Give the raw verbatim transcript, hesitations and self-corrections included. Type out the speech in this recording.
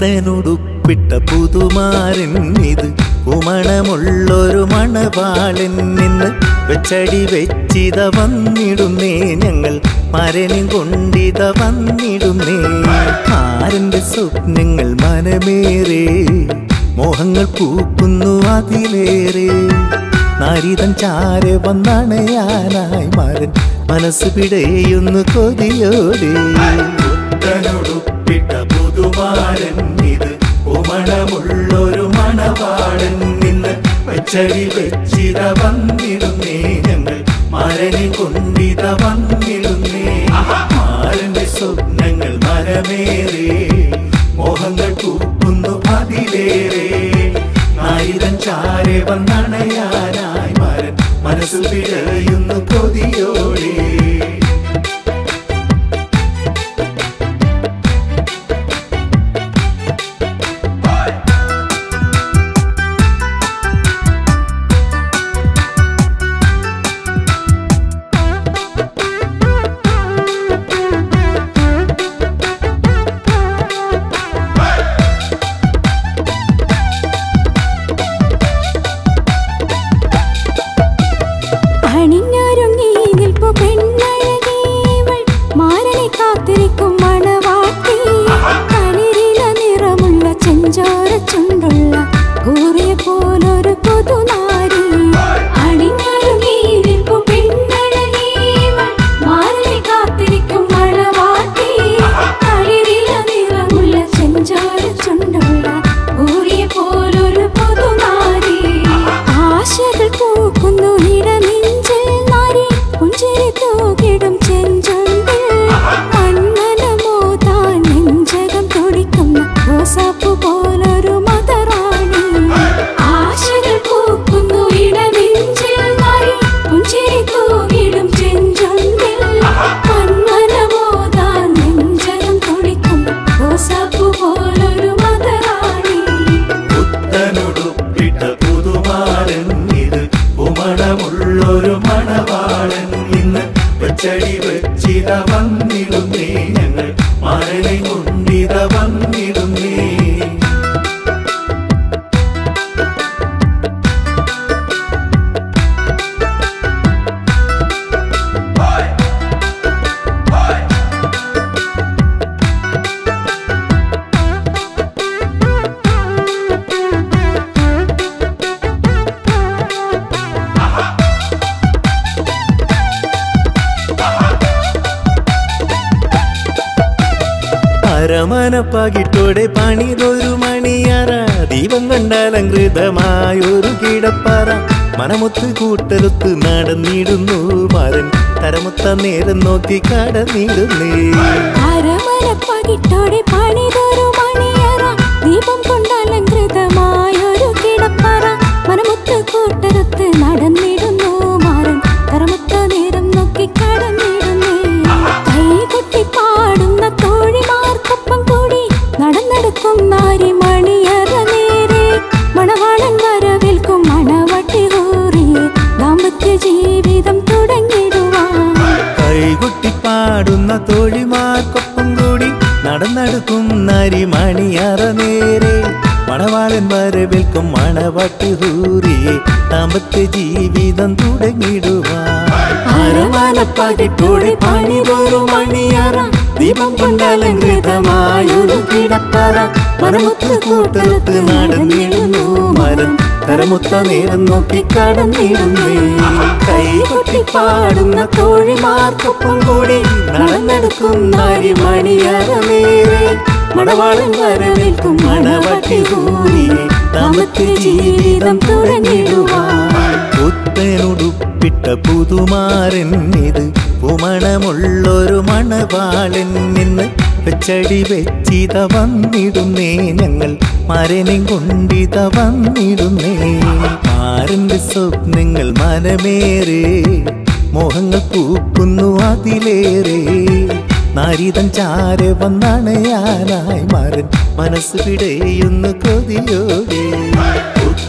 പുത്തനുടുപ്പിട്ട പുതുമാരൻ ഇത് കുമണമുള്ളൊരു മണവാളൻ നിന്ന് വെച്ചടി വെച്ചിത വന്നിടുന്നേ ഞങ്ങൾ മരനും കൊണ്ടിത വന്നിടുന്നേ ആരന്റെ സ്വപ്നങ്ങൾ മനമേറെ മോഹങ്ങൾ പൂക്കുന്നു അതിലേറെ നാരിതൻ ചാരെ വന്നണയാനായി മാരൻ മനസ്സ് പിടയുന്നു കൊതിയോടെ പുത്തനുടുപ്പിട്ട പുതുമാരൻ ഇത് കുമണമുള്ളൊരു മണവാളൻ നിന്ന് വെച്ചടി വെച്ചിത വന്നിടുന്നേ ഞങ്ങൾ മരനെ കൊണ്ടിത വന്നിടുന്നേ മാരന്റെ സ്വപ്നങ്ങൾ മനമേറെ മോഹങ്ങൾ പൂക്കുന്നു അതിലേറെ നാരിതൻ ചാരെ വന്നണയാനായി മാരൻ മനസ്സിൽ പിഴയുന്നു കൊതിയോടെ അരമനപ്പാകിട്ടോടെ പണിതൊരു മണിയറ ദീപം കണ്ടാലങ്കൃതമായൊരു കിടപ്പറ മനമൊത്ത് കൂട്ടലൊത്ത് നടന്നിടുന്നു മരൻ തരമൊത്ത നേരം നോക്കി കടന്നിടുന്നേ അരമനപ്പാകിട്ടോടെ പണിതൊരു മണിയറ ദീപം കൊണ്ടാലങ്കൃതമായൊരു കിടപ്പറ മനമൊത്ത് കൂട്ടലൊത്ത് നടന്നിടുന്നു മരൻ തരമൊത്ത നേരം നോക്കി കടന്നിടുന്നേ കൈകൊട്ടി പാടുന്ന തോഴിമാർക്കൊപ്പം കൂടി നടന്നെടുക്കും നാരി മണിയറ നേരെ മണവാളൻ വരവേൽക്കും മണവട്ടി കൂറിയെ ദാമ്പത്യ ജീവിതം തുടങ്ങിടുവാൻ കൈകൊട്ടി പാടുന്ന തോഴിമാർക്കൊപ്പം കൂടി നടന്നെടുക്കും നാരി മണിയറ നേരെ മണവാളൻ വരവേൽക്കും മണവട്ടി കൂറിയെ ദാമ്പത്യ ജീവിതം തുടങ്ങിടുവാൻ അരമനപ്പാകിട്ടോടെ പണിതൊരു മണിയറ ദീപം കൊണ്ടാലങ്കൃതമായൊരു കിടപ്പറ മനമൊത്ത് കൂട്ടലൊത്ത് നടന്നിടുന്നു മരം തരമൊത്ത നേരം നോക്കി കടന്നിടുന്നേ കൈകൊട്ടി പാടുന്ന തോഴിമാർക്കൊപ്പം കൂടി നടന്നെടുക്കും നാരി മണിയറ നേരെ മണവാളൻ വരവേൽക്കും മണവട്ടി കൂറിയെ ദാമ്പത്യ ജീവിതം തുടങ്ങിടുവാൻ പുത്തനുടുപ്പിട്ട പുതുമാരൻ ഇത് കുമണമുള്ളൊരു മണവാളൻ നിന്ന് വെച്ചടി വെച്ചിത വന്നിടുന്നേ ഞങ്ങൾ മരനും കൊണ്ടിത വന്നിടുന്നേ മാരന്റെ സ്വപ്നങ്ങൾ മനമേറെ മോഹങ്ങൾ പൂക്കുന്നു അതിലേറെ നാരിതൻ ചാരെ വന്നണയാനായി മാരൻ മനസ്സ് പിടയുന്നു കൊതിയോടെ